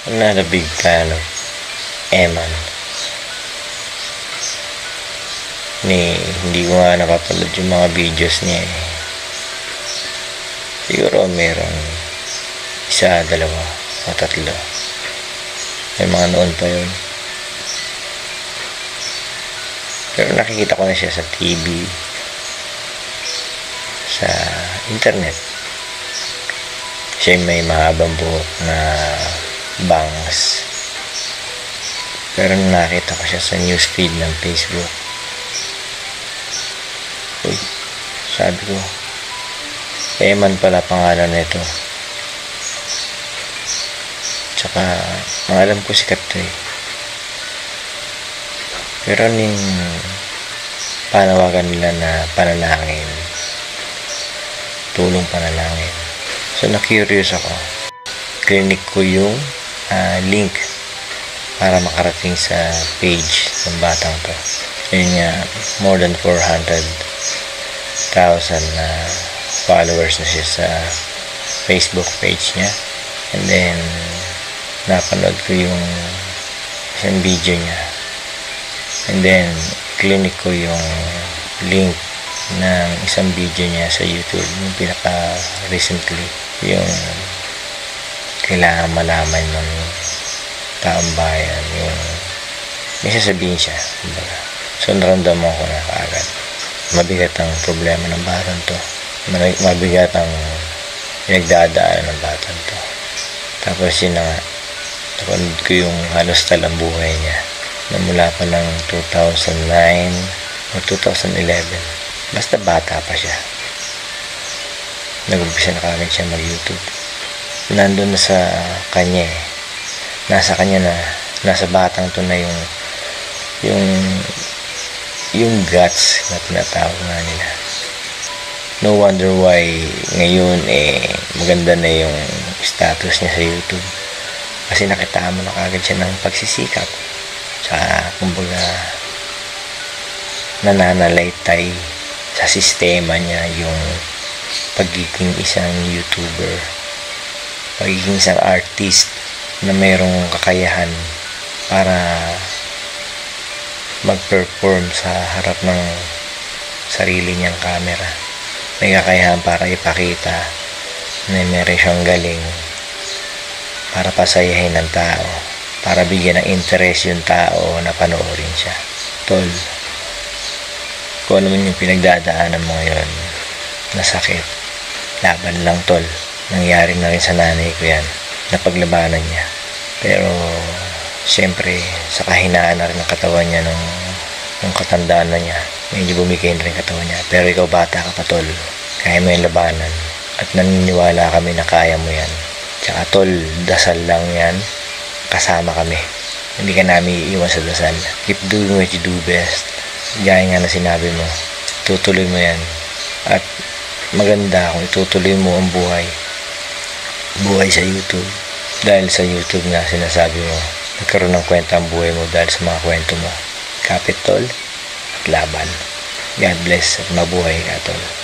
I'm not a big fan of Eman. Hindi ko nga napapanood yung mga videos niya eh. Siguro meron isa, dalawa o tatlo. May mga noon pa yun. Pero nakikita ko na siya sa TV, sa internet. Siya may mahabang buhok na bangs. Pero nakita ko siya sa newsfeed ng Facebook. Uy, sabi ko, Eman pala pangalan nito. Tsaka, ang alam ko sikat to eh. Pero yung panawagan nila na panalangin, tulong panalangin. So, na-curious ako. Clinic ko yung link para makarating sa page ng batang to. Yun nga, more than 400,000 na followers na siya sa Facebook page niya. And then, napanood ko yung isang video niya. And then, clinic ko yung link ng isang video niya sa YouTube, yung pinaka-recently, yung kailangan malaman ng taong bayan, yung may sasabihin siya. So, naramdaman ko na kaagad. Mabigat ang problema ng batang to. Mabigat ang pinagdadaan ng batang to. Tapos yun na nga, napanood ko yung halos talang buhay niya na mula pa ng 2009 o 2011. Basta bata pa siya. Nag-umpisa na kagad siya mag-YouTube. Nandun na sa kanya eh. Nasa kanya na, nasa batang to na yung guts na tinatawag nga nila. No wonder why ngayon maganda na yung status niya sa YouTube. Kasi nakita mo na kagad siya ng pagsisikap. Tsaka kumbaga nananalaytay sa sistema niya yung pagiging isang YouTuber, pagiging isang artist na mayroong kakayahan para mag-perform sa harap ng sarili niyang camera. May kakayahan para ipakita na meron siyang galing para pasayahin ng tao, para bigyan ng interest yung tao na panoorin siya. Tol, kung ano man yung pinagdadaanan mo ngayon na sakit, laban lang tol. Nangyari na rin sa nanay ko yan, napaglabanan niya. Pero siyempre sa kahinaan na rin ng katawan niya nung katandaan na niya, medyo bumigay na rin katawan niya. Pero ikaw bata ka pa tol, kaya mo yung labanan at naniniwala kami na kaya mo yan. Tsaka tol, dasal lang yan, kasama kami, hindi ka namin iiwan sa dasal. Keep doing what you do best. Gaya nga na sinabi mo, tutuloy mo yan. At maganda kung itutuloy mo ang buhay sa YouTube. Dahil sa YouTube nga sinasabi mo, nagkaroon ng kwenta ang buhay mo dahil sa mga kwento mo. Kapit tol at laban. God bless at mabuhay ka tol.